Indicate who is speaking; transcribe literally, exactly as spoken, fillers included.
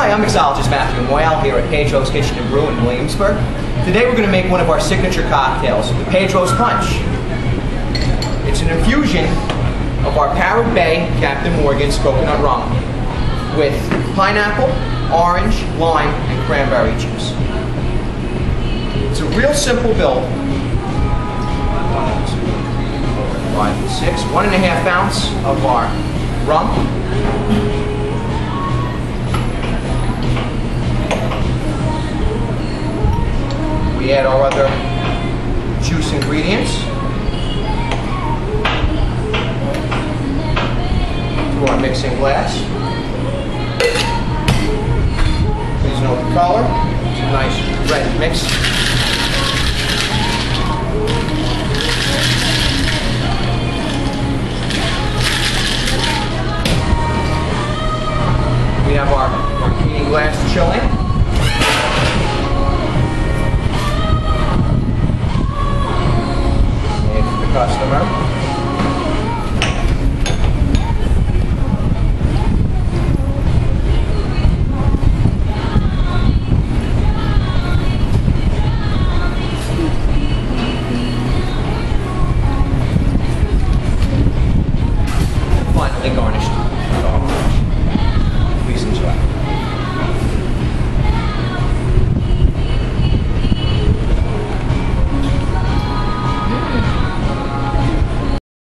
Speaker 1: Hi, I'm Mixologist Matthew Amouyal here at Pedro's Kitchen and Brew in Williamsburg. Today we're going to make one of our signature cocktails, the Pedro's Punch. It's an infusion of our Parrot Bay Captain Morgan's coconut rum with pineapple, orange, lime, and cranberry juice. It's a real simple build. One, two, three, four, five, six. One and a half ounce of our rum. We add our other juice ingredients to our mixing glass. Please note the color. It's a nice red mix. We have our martini glass chilling. Customer.